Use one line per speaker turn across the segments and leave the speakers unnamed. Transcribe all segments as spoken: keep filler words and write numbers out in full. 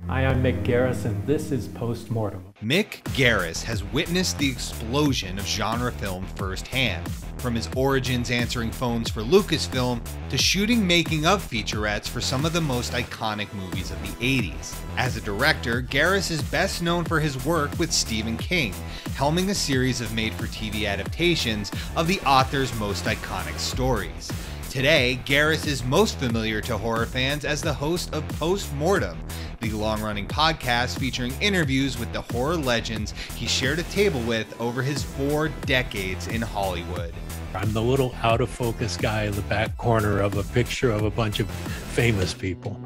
Hi, I'm Mick Garris, and this is Postmortem.
Mick Garris has witnessed the explosion of genre film firsthand, from his origins answering phones for Lucasfilm to shooting making-of featurettes for some of the most iconic movies of the eighties. As a director, Garris is best known for his work with Stephen King, helming a series of made-for-T V adaptations of the author's most iconic stories. Today, Garris is most familiar to horror fans as the host of Postmortem, the long-running podcast featuring interviews with the horror legends he shared a table with over his four decades in Hollywood.
I'm the little out-of-focus guy in the back corner of a picture of a bunch of famous people.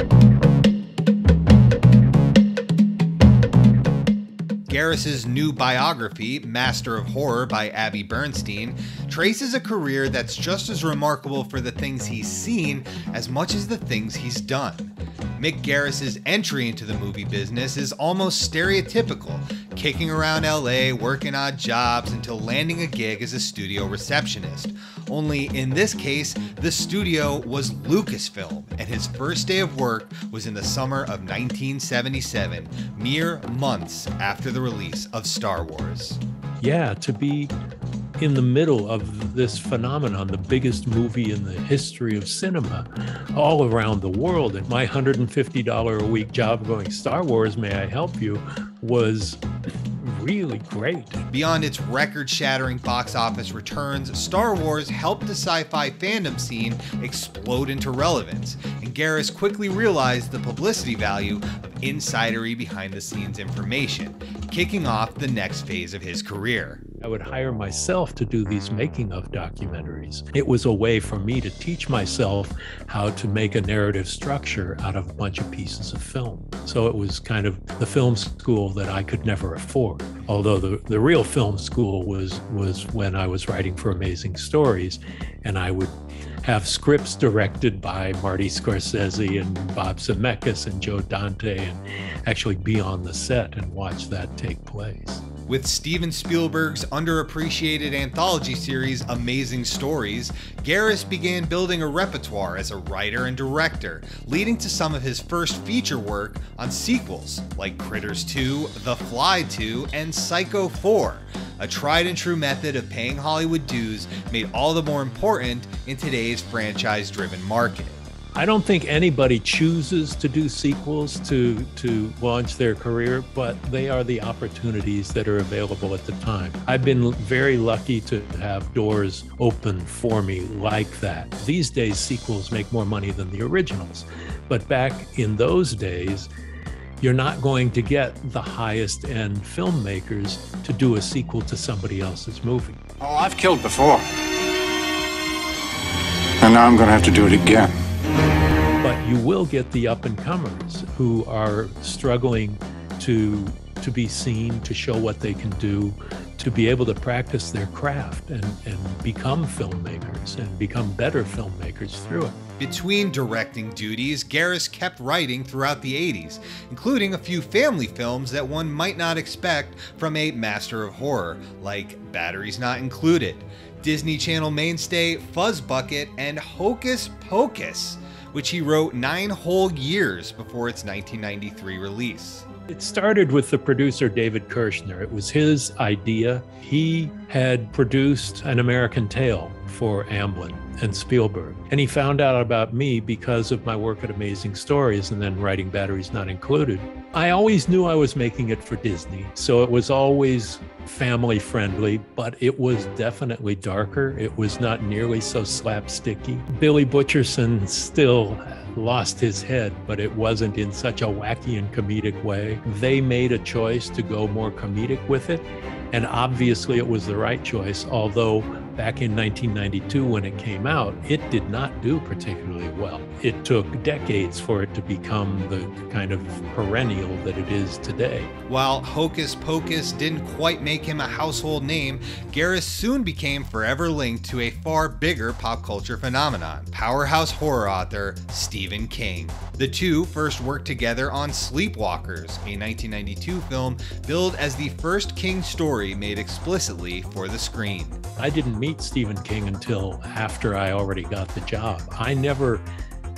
Garris's new biography, Master of Horror by Abby Bernstein, traces a career that's just as remarkable for the things he's seen as much as the things he's done. Mick Garris's entry into the movie business is almost stereotypical, kicking around L A, working odd jobs until landing a gig as a studio receptionist. Only in this case, the studio was Lucasfilm, and his first day of work was in the summer of nineteen seventy-seven, mere months after the release of Star Wars.
Yeah, to be in the middle of this phenomenon, the biggest movie in the history of cinema, all around the world, and my one hundred fifty dollars a week job going, Star Wars, may I help you, was really great.
Beyond its record-shattering box office returns, Star Wars helped the sci-fi fandom scene explode into relevance, and Garris quickly realized the publicity value of insidery behind-the-scenes information, kicking off the next phase of his career.
I would hire myself to do these making-of documentaries. It was a way for me to teach myself how to make a narrative structure out of a bunch of pieces of film. So it was kind of the film school that I could never afford. Although the, the real film school was, was when I was writing for Amazing Stories, and I would have scripts directed by Marty Scorsese and Bob Zemeckis and Joe Dante, and actually be on the set and watch that take place.
With Stephen Spielberg's underappreciated anthology series Amazing Stories, Garris began building a repertoire as a writer and director, leading to some of his first feature work on sequels like Critters two, The Fly two, and Psycho four. A tried and true method of paying Hollywood dues made all the more important in today's franchise-driven market.
I don't think anybody chooses to do sequels to, to launch their career, but they are the opportunities that are available at the time. I've been very lucky to have doors open for me like that. These days, sequels make more money than the originals. But back in those days, you're not going to get the highest end filmmakers to do a sequel to somebody else's movie.
Oh, I've killed before. And now I'm going to have to do it again.
But you will get the up-and-comers who are struggling to, to be seen, to show what they can do, to be able to practice their craft and, and become filmmakers and become better filmmakers through it.
Between directing duties, Garris kept writing throughout the eighties, including a few family films that one might not expect from a master of horror, like Batteries Not Included, Disney Channel mainstay Fuzz Bucket, and Hocus Pocus, which he wrote nine whole years before its nineteen ninety-three release.
It started with the producer David Kirshner. It was his idea. He had produced An American Tail for Amblin and Spielberg. And he found out about me because of my work at Amazing Stories and then writing Batteries Not Included. I always knew I was making it for Disney, so it was always family friendly, but it was definitely darker. It was not nearly so slapsticky. Billy Butcherson still lost his head, but it wasn't in such a wacky and comedic way. They made a choice to go more comedic with it, and obviously it was the right choice, although back in nineteen ninety-two when it came out, it did not do particularly well. It took decades for it to become the kind of perennial that it is today.
While Hocus Pocus didn't quite make him a household name, Garris soon became forever linked to a far bigger pop culture phenomenon, powerhouse horror author Stephen King. The two first worked together on Sleepwalkers, a nineteen ninety-two film billed as the first King story made explicitly for the screen.
I didn't meet Stephen King until after I already got the job. I never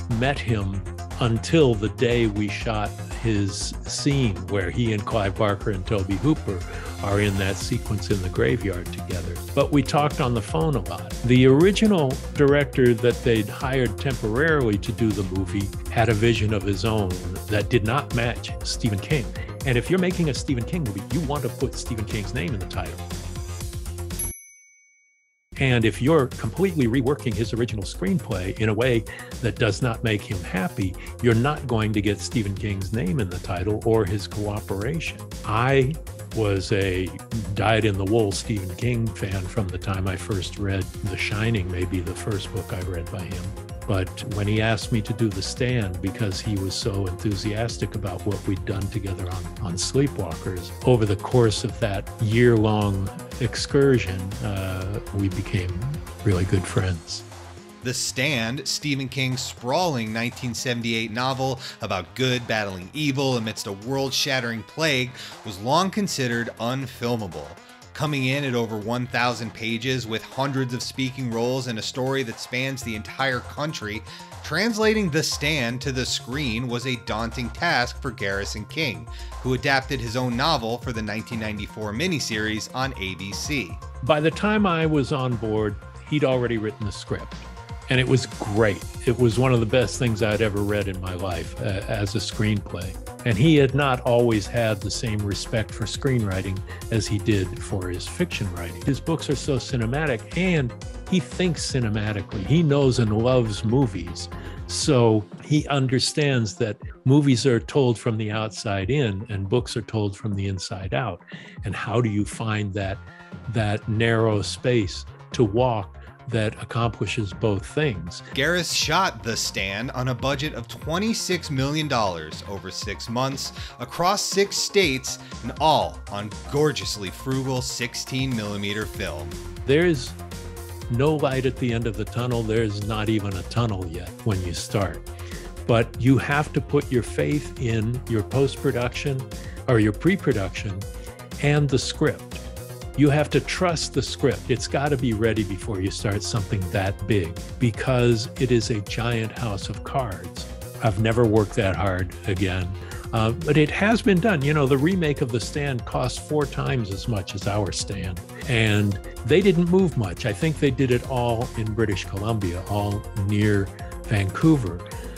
met him until the day we shot his scene where he and Clive Barker and Toby Hooper are in that sequence in the graveyard together. But we talked on the phone a lot. The original director that they'd hired temporarily to do the movie had a vision of his own that did not match Stephen King. And if you're making a Stephen King movie, you want to put Stephen King's name in the title. And if you're completely reworking his original screenplay in a way that does not make him happy, you're not going to get Stephen King's name in the title or his cooperation. I was a dyed-in-the-wool Stephen King fan from the time I first read The Shining, maybe the first book I read by him. But when he asked me to do The Stand, because he was so enthusiastic about what we'd done together on, on Sleepwalkers, over the course of that year-long excursion, uh, we became really good friends.
The Stand, Stephen King's sprawling nineteen seventy-eight novel about good battling evil amidst a world-shattering plague, was long considered unfilmable. Coming in at over one thousand pages with hundreds of speaking roles and a story that spans the entire country, translating The Stand to the screen was a daunting task for Garris and King, who adapted his own novel for the nineteen ninety-four miniseries on A B C.
By the time I was on board, he'd already written the script. And it was great. It was one of the best things I'd ever read in my life uh, as a screenplay. And he had not always had the same respect for screenwriting as he did for his fiction writing. His books are so cinematic, and he thinks cinematically. He knows and loves movies. So he understands that movies are told from the outside in and books are told from the inside out. And how do you find that, that narrow space to walk that accomplishes both things?
Garris shot The Stand on a budget of twenty-six million dollars over six months across six states, and all on gorgeously frugal sixteen millimeter film.
There's no light at the end of the tunnel. There's not even a tunnel yet when you start. But you have to put your faith in your post-production or your pre-production and the script. You have to trust the script. It's got to be ready before you start something that big, because it is a giant house of cards. I've never worked that hard again, uh, but it has been done. You know, the remake of The Stand cost four times as much as our Stand, and they didn't move much. I think they did it all in British Columbia, all near Vancouver.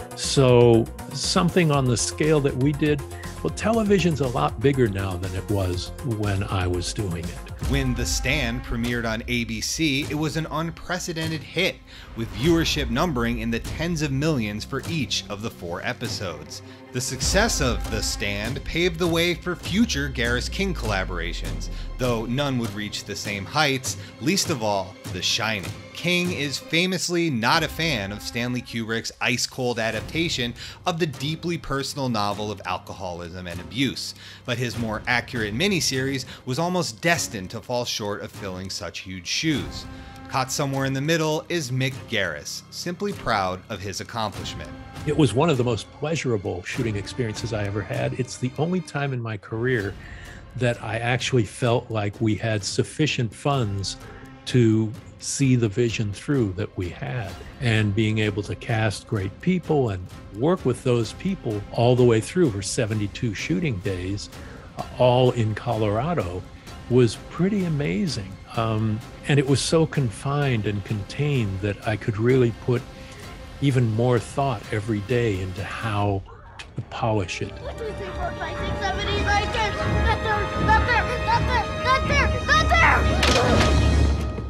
So something on the scale that we did, well, television's a lot bigger now than it was when I was doing it.
When The Stand premiered on A B C, it was an unprecedented hit, with viewership numbering in the tens of millions for each of the four episodes. The success of The Stand paved the way for future Garris-King collaborations, though none would reach the same heights, least of all, The Shining. King is famously not a fan of Stanley Kubrick's ice-cold adaptation of the deeply personal novel of alcoholism and abuse, but his more accurate miniseries was almost destined to fall short of filling such huge shoes. Caught somewhere in the middle is Mick Garris, simply proud of his accomplishment.
It was one of the most pleasurable shooting experiences I ever had. It's the only time in my career that I actually felt like we had sufficient funds to see the vision through that we had. And being able to cast great people and work with those people all the way through for seventy-two shooting days, all in Colorado, was pretty amazing. Um, and it was so confined and contained that I could really put even more thought every day into how to polish it.
One, two, three, four, five, six, seven, eight, nine, ten. Not there, not there, not there, not there, not there!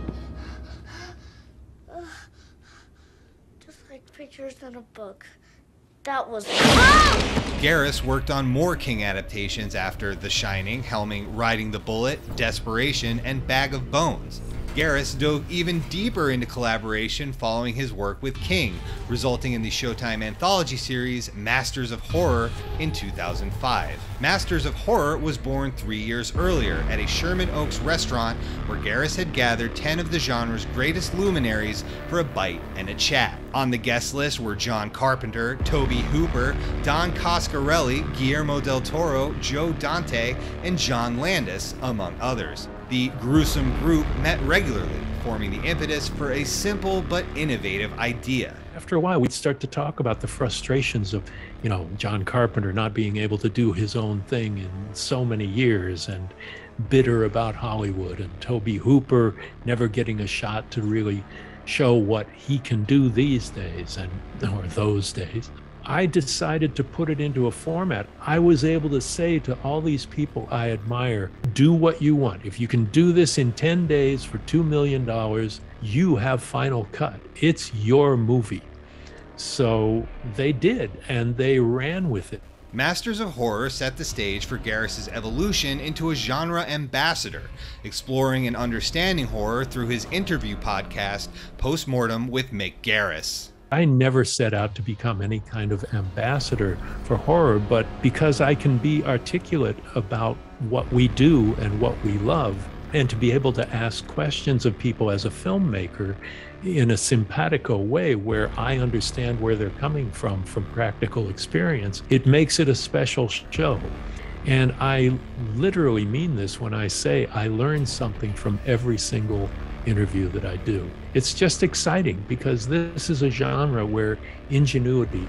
Uh, just like pictures in a book. That was...
Garris worked on more King adaptations after The Shining, helming Riding the Bullet, Desperation, and Bag of Bones. Garris dove even deeper into collaboration following his work with King, resulting in the Showtime anthology series Masters of Horror in two thousand five. Masters of Horror was born three years earlier at a Sherman Oaks restaurant where Garris had gathered ten of the genre's greatest luminaries for a bite and a chat. On the guest list were John Carpenter, Toby Hooper, Don Coscarelli, Guillermo del Toro, Joe Dante, and John Landis, among others. The gruesome group met regularly, forming the impetus for a simple but innovative idea.
after a while, we'd start to talk about the frustrations of, you know, John Carpenter not being able to do his own thing in so many years, and bitter about Hollywood, and Tobe Hooper never getting a shot to really show what he can do these days, and or those days. I decided to put it into a format. I was able to say to all these people I admire, do what you want. If you can do this in ten days for two million dollars, you have final cut. It's your movie. So they did, and they ran with it.
Masters of Horror set the stage for Garris's evolution into a genre ambassador, exploring and understanding horror through his interview podcast, Postmortem with Mick Garris.
I never set out to become any kind of ambassador for horror, but because I can be articulate about what we do and what we love, and to be able to ask questions of people as a filmmaker in a simpatico way where I understand where they're coming from, from practical experience, it makes it a special show. And I literally mean this when I say I learn something from every single interview that I do. It's just exciting because this is a genre where ingenuity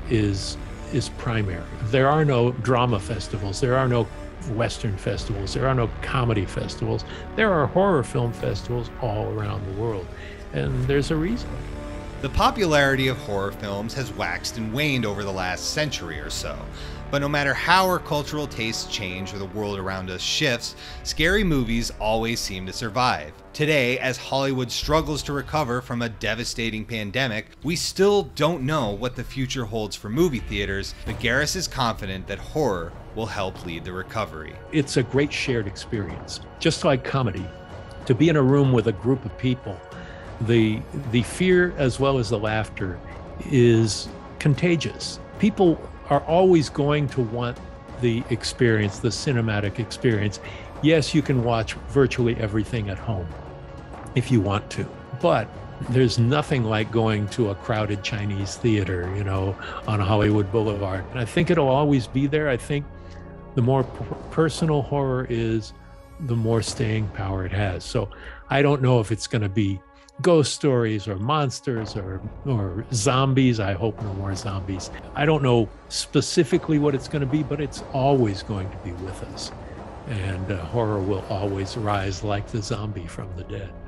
is is primary. There are no drama festivals, there are no Western festivals, there are no comedy festivals. There are horror film festivals all around the world, and there's a reason.
The popularity of horror films has waxed and waned over the last century or so. But no matter how our cultural tastes change or the world around us shifts, scary movies always seem to survive. Today, as Hollywood struggles to recover from a devastating pandemic, we still don't know what the future holds for movie theaters, but Garris is confident that horror will help lead the recovery.
It's a great shared experience. Just like comedy, to be in a room with a group of people, the, the fear as well as the laughter is contagious. People are always going to want the experience, the cinematic experience. Yes, you can watch virtually everything at home if you want to, but there's nothing like going to a crowded Chinese theater, you know, on Hollywood Boulevard. And I think it'll always be there. I think the more p- personal horror is, the more staying power it has. So I don't know if it's going to be ghost stories or monsters or or zombies. I hope no more zombies. I don't know specifically what it's going to be, but it's always going to be with us. And uh, horror will always rise like the zombie from the dead.